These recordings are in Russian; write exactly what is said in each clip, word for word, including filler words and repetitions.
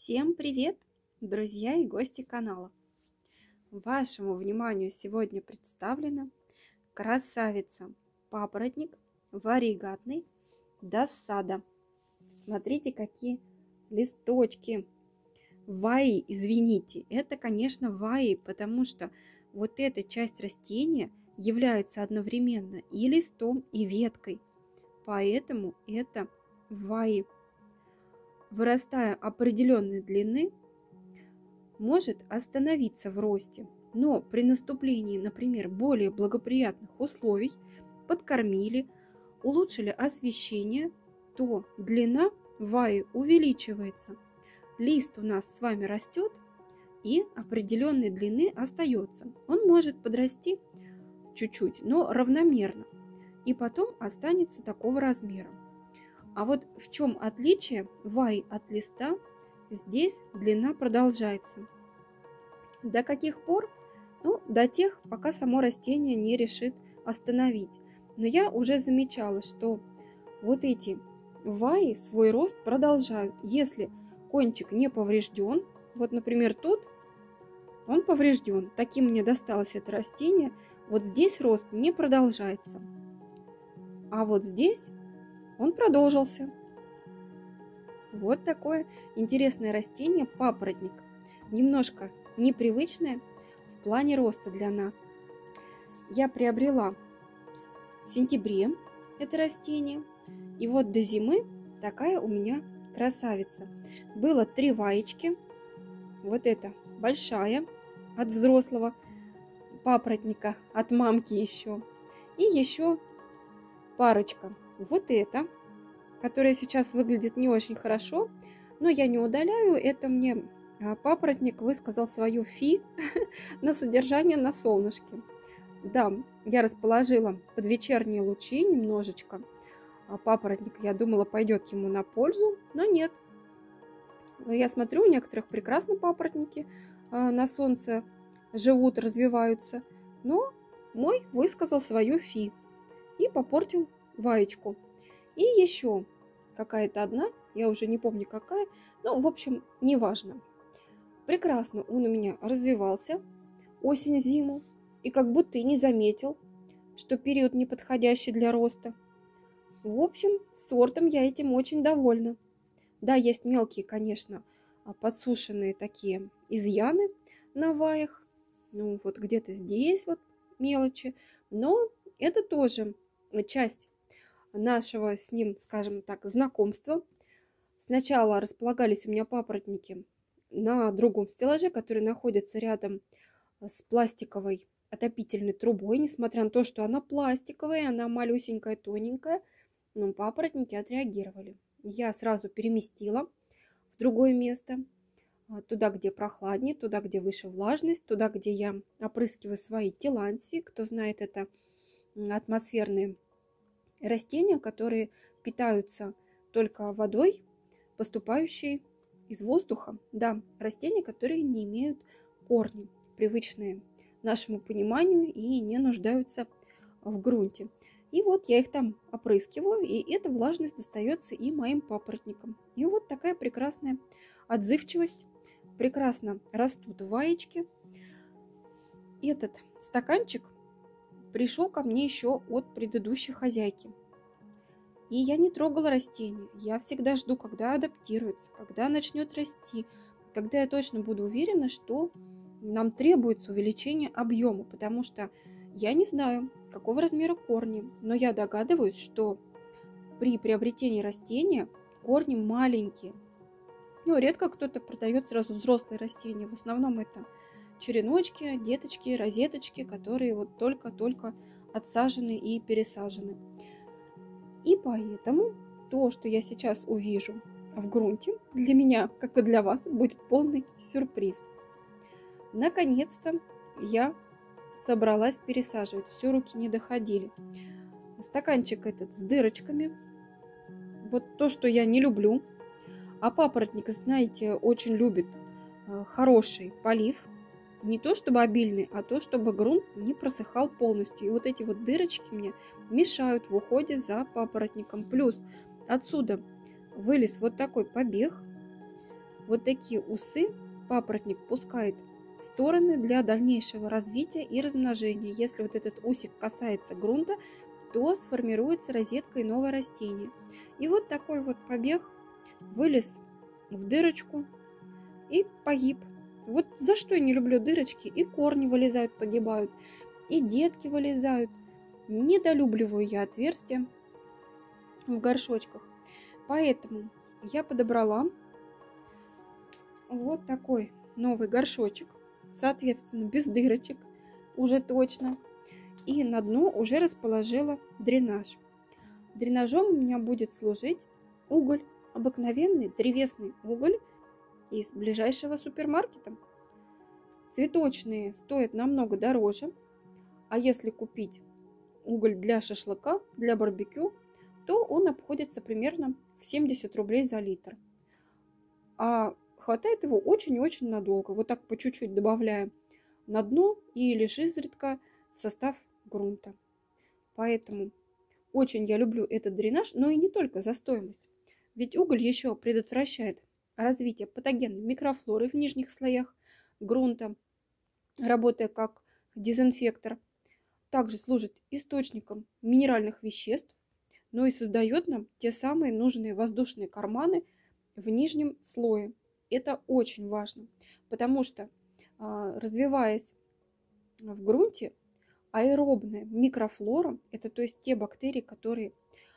Всем привет, друзья и гости канала! Вашему вниманию сегодня представлена красавица папоротник варигатный досада. Смотрите, какие листочки. Ваи, извините, это, конечно, ваи, потому что вот эта часть растения является одновременно и листом, и веткой. Поэтому это ваи. Вырастая определенной длины, может остановиться в росте, но при наступлении, например, более благоприятных условий, подкормили, улучшили освещение, то длина ваи увеличивается. Лист у нас с вами растет и определенной длины остается. Он может подрасти чуть-чуть, но равномерно, и потом останется такого размера. А вот в чем отличие ваи от листа? Здесь длина продолжается. До каких пор? Ну, до тех, пока само растение не решит остановить. Но я уже замечала, что вот эти ваи свой рост продолжают. Если кончик не поврежден, вот, например, тут он поврежден, таким мне досталось это растение, вот здесь рост не продолжается. А вот здесь он продолжился. Вот такое интересное растение папоротник. Немножко непривычное в плане роста для нас. Я приобрела в сентябре это растение. И вот до зимы такая у меня красавица. Было три ваечки. Вот эта большая от взрослого папоротника, от мамки еще. И еще парочка. Вот это, которая сейчас выглядит не очень хорошо, но я не удаляю. Это мне папоротник высказал свое фи на содержание на солнышке. Да, я расположила под вечерние лучи немножечко. Папоротник, я думала, пойдет ему на пользу, но нет. Я смотрю, у некоторых прекрасно папоротники на солнце живут, развиваются, но мой высказал свое фи и попортил ваечку. И еще какая-то одна, я уже не помню какая, но в общем не важно. Прекрасно он у меня развивался осень-зиму и как будто и не заметил, что период неподходящий для роста. В общем, сортом я этим очень довольна. Да, есть мелкие, конечно, подсушенные такие изъяны на ваях, ну вот где-то здесь вот мелочи, но это тоже часть нашего с ним, скажем так, знакомства. Сначала располагались у меня папоротники на другом стеллаже, который находится рядом с пластиковой отопительной трубой. Несмотря на то, что она пластиковая, она малюсенькая, тоненькая, но папоротники отреагировали. Я сразу переместила в другое место, туда, где прохладнее, туда, где выше влажность, туда, где я опрыскиваю свои тиланси. Кто знает, это атмосферные растения, которые питаются только водой, поступающей из воздуха. Да, растения, которые не имеют корней, привычные нашему пониманию и не нуждаются в грунте. И вот я их там опрыскиваю, и эта влажность достается и моим папоротникам. И вот такая прекрасная отзывчивость. Прекрасно растут ваечки. Этот стаканчик пришел ко мне еще от предыдущей хозяйки. И я не трогала растения. Я всегда жду, когда адаптируется, когда начнет расти, когда я точно буду уверена, что нам требуется увеличение объема, потому что я не знаю, какого размера корни, но я догадываюсь, что при приобретении растения корни маленькие. Ну, редко кто-то продает сразу взрослые растения. В основном это череночки, деточки, розеточки, которые вот только-только отсажены и пересажены. И поэтому то, что я сейчас увижу в грунте, для меня, как и для вас, будет полный сюрприз. Наконец-то я собралась пересаживать. Все, руки не доходили. Стаканчик этот с дырочками. Вот то, что я не люблю. А папоротник, знаете, очень любит хороший полив. Не то чтобы обильный, а то чтобы грунт не просыхал полностью. И вот эти вот дырочки мне мешают в уходе за папоротником. Плюс отсюда вылез вот такой побег. Вот такие усы папоротник пускает в стороны для дальнейшего развития и размножения. Если вот этот усик касается грунта, то сформируется розетка и новое растение. И вот такой вот побег вылез в дырочку и погиб. Вот за что я не люблю дырочки. И корни вылезают, погибают, и детки вылезают. Недолюбливаю я отверстия в горшочках. Поэтому я подобрала вот такой новый горшочек. Соответственно, без дырочек уже точно. И на дно уже расположила дренаж. Дренажом у меня будет служить уголь. Обыкновенный древесный уголь из ближайшего супермаркета. Цветочные стоят намного дороже. А если купить уголь для шашлыка, для барбекю, то он обходится примерно в семьдесят рублей за литр. А хватает его очень и очень надолго. Вот так по чуть-чуть добавляем на дно и лишь изредка в состав грунта. Поэтому очень я люблю этот дренаж, но и не только за стоимость. Ведь уголь еще предотвращает развитие патогенной микрофлоры в нижних слоях грунта, работая как дезинфектор. Также служит источником минеральных веществ, но и создает нам те самые нужные воздушные карманы в нижнем слое. Это очень важно, потому что, развиваясь в грунте, аэробная микрофлора, это то есть те бактерии, которые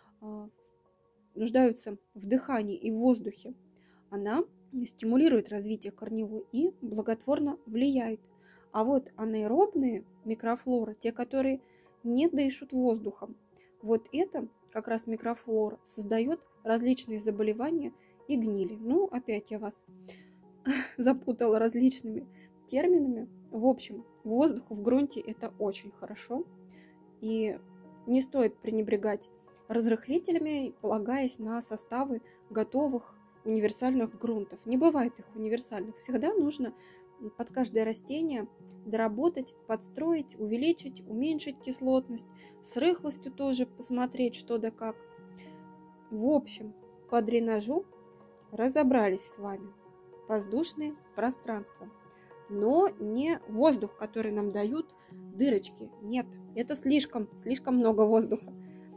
нуждаются в дыхании и в воздухе, она стимулирует развитие корневой и благотворно влияет. А вот анаэробные микрофлоры, те, которые не дышат воздухом, вот это как раз микрофлора создает различные заболевания и гнили. Ну, опять я вас запутала различными терминами. В общем, воздух в грунте это очень хорошо. И не стоит пренебрегать разрыхлителями, полагаясь на составы готовых универсальных грунтов. Не бывает их универсальных. Всегда нужно под каждое растение доработать, подстроить, увеличить, уменьшить кислотность. С рыхлостью тоже посмотреть, что да как. В общем, по дренажу разобрались с вами. Воздушные пространства. Но не воздух, который нам дают дырочки. Нет, это слишком, слишком много воздуха.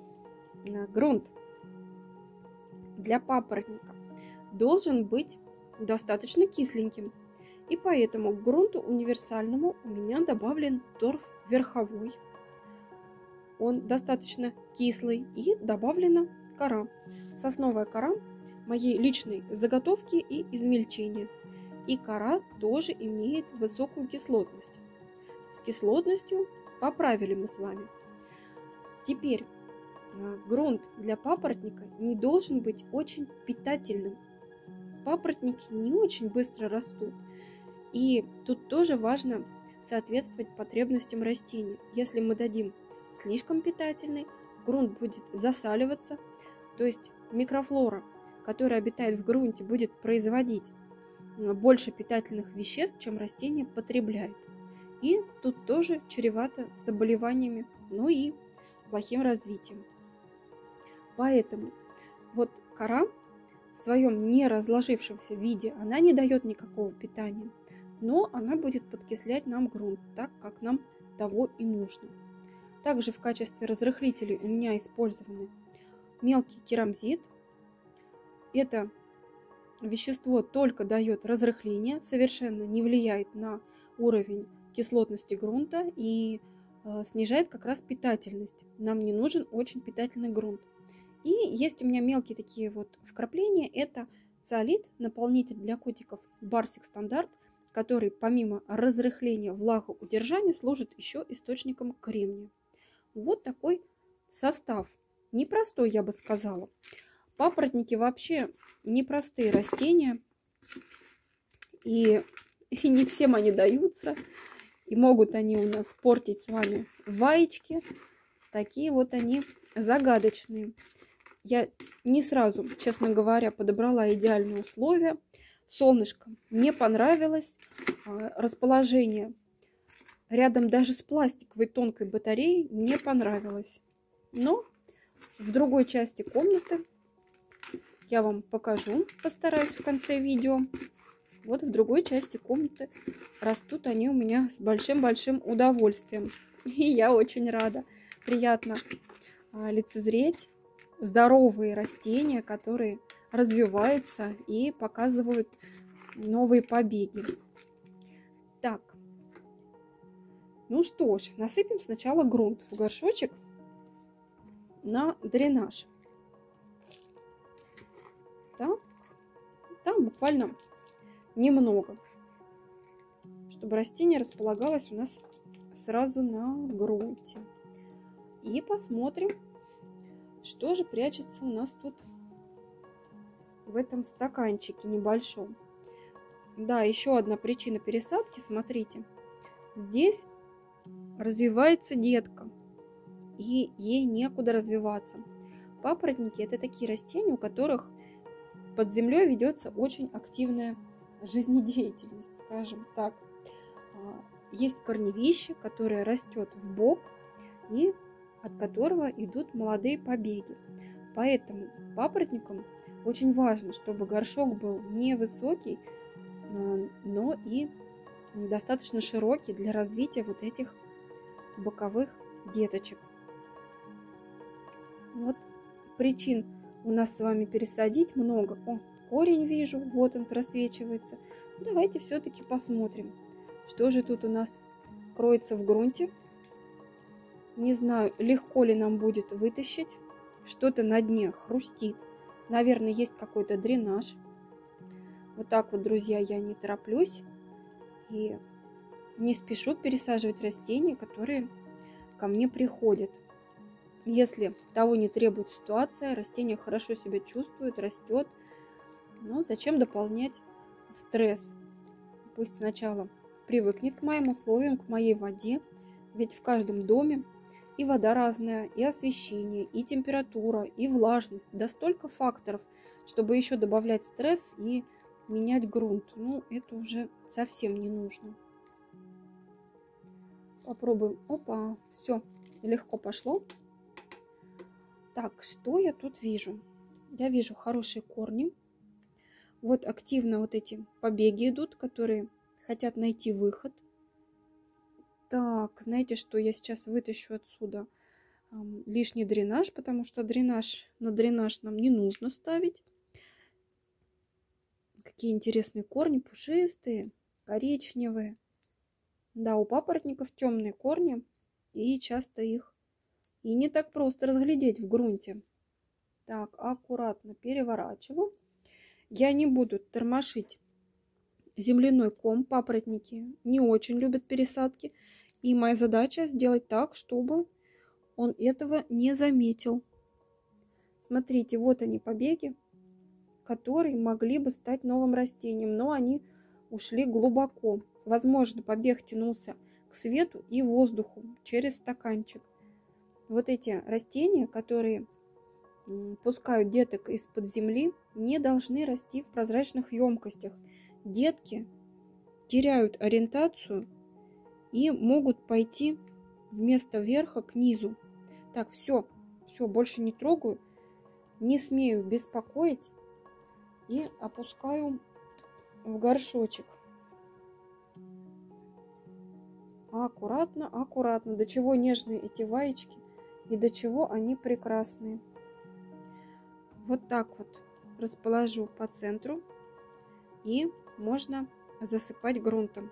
Грунт для папоротника должен быть достаточно кисленьким. И поэтому к грунту универсальному у меня добавлен торф верховой. Он достаточно кислый и добавлена кора. Сосновая кора моей личной заготовки и измельчения. И кора тоже имеет высокую кислотность. С кислотностью поправили мы с вами. Теперь грунт для папоротника не должен быть очень питательным. Папоротники не очень быстро растут. И тут тоже важно соответствовать потребностям растения. Если мы дадим слишком питательный, грунт будет засаливаться, то есть микрофлора, которая обитает в грунте, будет производить больше питательных веществ, чем растение потребляет. И тут тоже чревато заболеваниями, ну и плохим развитием. Поэтому вот кора в своем не разложившемся виде, она не дает никакого питания, но она будет подкислять нам грунт так, как нам того и нужно. Также в качестве разрыхлителей у меня использованы мелкий керамзит. Это вещество только дает разрыхление, совершенно не влияет на уровень кислотности грунта и э, снижает как раз питательность. Нам не нужен очень питательный грунт. И есть у меня мелкие такие вот вкрапления. Это циолит, наполнитель для котиков Барсик Стандарт, который помимо разрыхления влагоудержания служит еще источником кремния. Вот такой состав. Непростой, я бы сказала. Папоротники вообще непростые растения. И, и не всем они даются. И могут они у нас портить с вами ваечки. Такие вот они загадочные. Я не сразу, честно говоря, подобрала идеальные условия. Солнышко мне понравилось. Расположение рядом даже с пластиковой тонкой батареей мне понравилось. Но в другой части комнаты я вам покажу, постараюсь в конце видео. Вот в другой части комнаты растут они у меня с большим-большим удовольствием. И я очень рада. Приятно а, лицезреть здоровые растения, которые развиваются и показывают новые побеги. Так, ну что ж, насыпем сначала грунт в горшочек на дренаж. Так, там буквально немного, чтобы растение располагалось у нас сразу на грунте. И посмотрим, что же прячется у нас тут в этом стаканчике небольшом. Да, еще одна причина пересадки, смотрите. Здесь развивается детка, и ей некуда развиваться. Папоротники – это такие растения, у которых под землей ведется очень активная жизнедеятельность, скажем так. Есть корневище, которое растет в бок и от которого идут молодые побеги. Поэтому папоротникам очень важно, чтобы горшок был невысокий, но и достаточно широкий для развития вот этих боковых деточек. Вот причин у нас с вами пересадить много. О, корень вижу, вот он просвечивается. Ну, давайте все-таки посмотрим, что же тут у нас кроется в грунте. Не знаю, легко ли нам будет вытащить. Что-то на дне хрустит. Наверное, есть какой-то дренаж. Вот так вот, друзья, я не тороплюсь и не спешу пересаживать растения, которые ко мне приходят. Если того не требует ситуация, растение хорошо себя чувствует, растет, но зачем дополнять стресс? Пусть сначала привыкнет к моим условиям, к моей воде, ведь в каждом доме и вода разная, и освещение, и температура, и влажность, да столько факторов, чтобы еще добавлять стресс и менять грунт. Ну, это уже совсем не нужно. Попробуем. Опа, все, легко пошло. Так, что я тут вижу? Я вижу хорошие корни. Вот активно вот эти побеги идут, которые хотят найти выход. Так, знаете, что я сейчас вытащу отсюда эм, лишний дренаж, потому что дренаж на дренаж нам не нужно ставить. Какие интересные корни, пушистые, коричневые. Да, у папоротников темные корни, и часто их и не так просто разглядеть в грунте. Так, аккуратно переворачиваю. Я не буду тормошить земляной ком. Папоротники не очень любят пересадки. И моя задача сделать так, чтобы он этого не заметил. Смотрите, вот они побеги, которые могли бы стать новым растением, но они ушли глубоко. Возможно, побег тянулся к свету и воздуху через стаканчик. Вот эти растения, которые пускают деток из-под земли, не должны расти в прозрачных емкостях. Детки теряют ориентацию и могут пойти вместо верха к низу. Так, все, все, больше не трогаю, не смею беспокоить и опускаю в горшочек. Аккуратно, аккуратно. До чего нежные эти ваечки и до чего они прекрасные. Вот так вот расположу по центру и можно засыпать грунтом.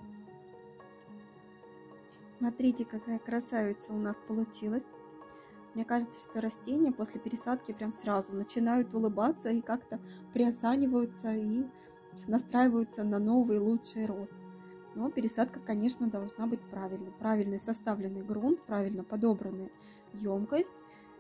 Смотрите, какая красавица у нас получилась. Мне кажется, что растения после пересадки прям сразу начинают улыбаться и как-то приосаниваются и настраиваются на новый лучший рост. Но пересадка, конечно, должна быть правильной. Правильно составленный грунт, правильно подобранная емкость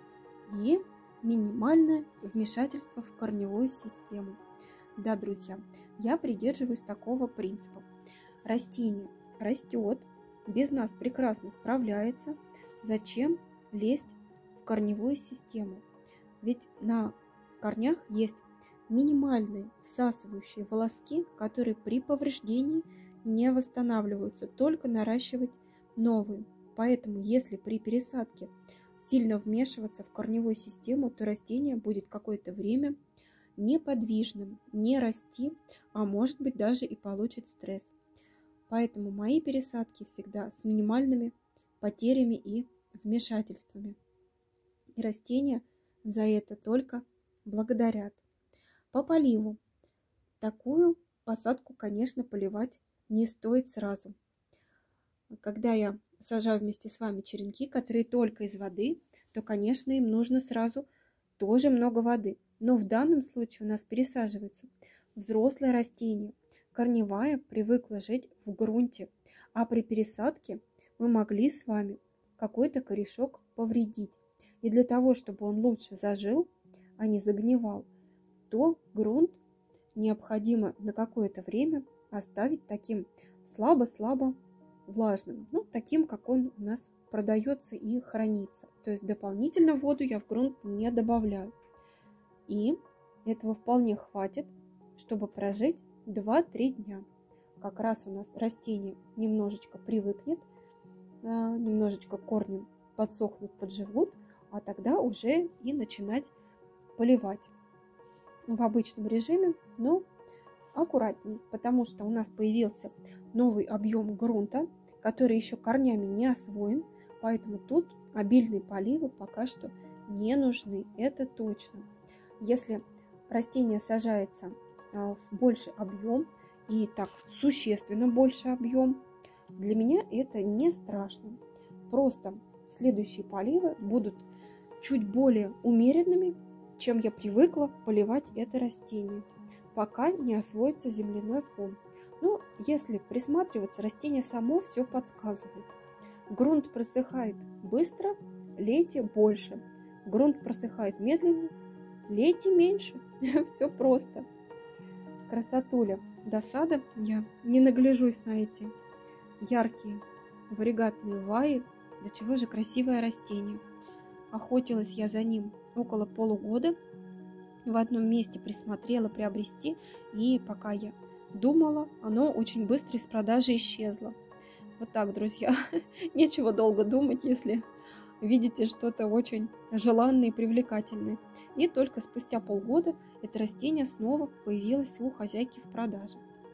и минимальное вмешательство в корневую систему. Да, друзья, я придерживаюсь такого принципа. Растение растет, без нас прекрасно справляется. Зачем лезть в корневую систему? Ведь на корнях есть минимальные всасывающие волоски, которые при повреждении не восстанавливаются, только наращивать новые. Поэтому, если при пересадке сильно вмешиваться в корневую систему, то растение будет какое-то время неподвижным, не расти, а может быть даже и получит стресс. Поэтому мои пересадки всегда с минимальными потерями и вмешательствами. И растения за это только благодарят. По поливу. Такую посадку, конечно, поливать не стоит сразу. Когда я сажаю вместе с вами черенки, которые только из воды, то, конечно, им нужно сразу тоже много воды. Но в данном случае у нас пересаживается взрослое растение. Корневая привыкла жить в грунте, а при пересадке мы могли с вами какой-то корешок повредить. И для того, чтобы он лучше зажил, а не загнивал, то грунт необходимо на какое-то время оставить таким слабо-слабо влажным, ну, таким, как он у нас продается и хранится. То есть дополнительно воду я в грунт не добавляю. И этого вполне хватит, чтобы прожить два-три дня. Как раз у нас растение немножечко привыкнет, немножечко корни подсохнут, подживут, а тогда уже и начинать поливать в обычном режиме, но аккуратней, потому что у нас появился новый объем грунта, который еще корнями не освоен, поэтому тут обильные поливы пока что не нужны, это точно. Если растение сажается в больший объем и так существенно больше объем, для меня это не страшно. Просто следующие поливы будут чуть более умеренными, чем я привыкла поливать это растение, пока не освоится земляной ком. Ну, если присматриваться, растение само все подсказывает. Грунт просыхает быстро, лейте больше. Грунт просыхает медленно, лейте меньше. Все просто. Красотуля. До сада я не нагляжусь на эти яркие варигатные ваи. До чего же красивое растение. Охотилась я за ним около полугода. В одном месте присмотрела приобрести, и пока я думала, оно очень быстро из продажи исчезло. Вот так, друзья. Нечего долго думать, если видите что-то очень желанное и привлекательное. И только спустя полгода это растение снова появилось у хозяйки в продаже.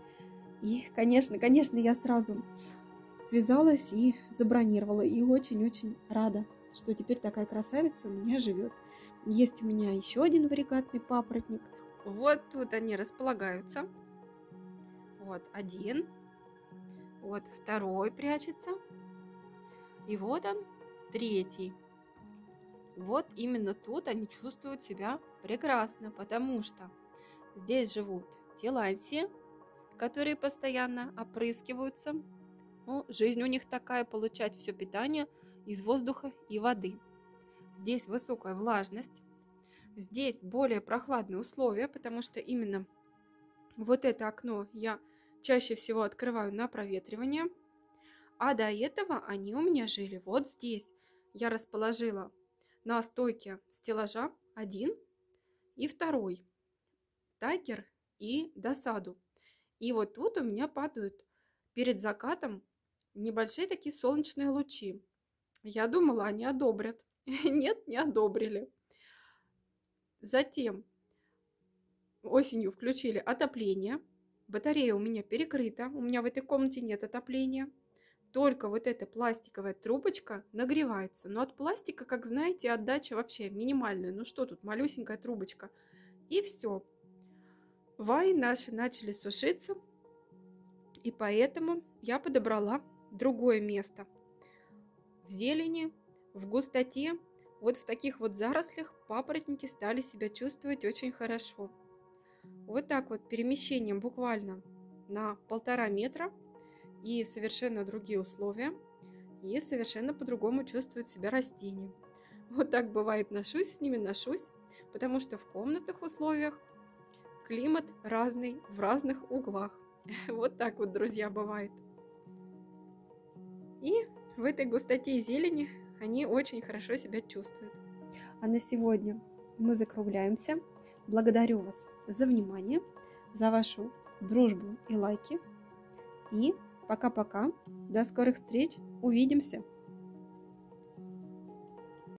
И, конечно, конечно, я сразу связалась и забронировала. И очень-очень рада, что теперь такая красавица у меня живет. Есть у меня еще один варигатный папоротник. Вот тут они располагаются. Вот один. Вот второй прячется. И вот он, третий. Вот именно тут они чувствуют себя прекрасно, потому что здесь живут телантии, которые постоянно опрыскиваются. Ну, жизнь у них такая, получать все питание из воздуха и воды. Здесь высокая влажность, здесь более прохладные условия, потому что именно вот это окно я чаще всего открываю на проветривание. А до этого они у меня жили вот здесь. Я расположила на стойке стеллажа один и второй, тайгер и досаду. И вот тут у меня падают перед закатом небольшие такие солнечные лучи. Я думала, они одобрят. Нет, не одобрили. Затем осенью включили отопление. Батарея у меня перекрыта. У меня в этой комнате нет отопления. Только вот эта пластиковая трубочка нагревается. Но от пластика, как знаете, отдача вообще минимальная. Ну что тут, малюсенькая трубочка. И все. Ваи наши начали сушиться. И поэтому я подобрала другое место. В зелени, в густоте вот в таких вот зарослях папоротники стали себя чувствовать очень хорошо. Вот так вот перемещением буквально на полтора метра и совершенно другие условия, и совершенно по-другому чувствуют себя растения. Вот так бывает, ношусь с ними, ношусь, потому что в комнатных условиях климат разный в разных углах. Вот так вот, друзья, бывает. И в этой густоте зелени они очень хорошо себя чувствуют. А на сегодня мы закругляемся. Благодарю вас за внимание, за вашу дружбу и лайки. И пока-пока. До скорых встреч. Увидимся.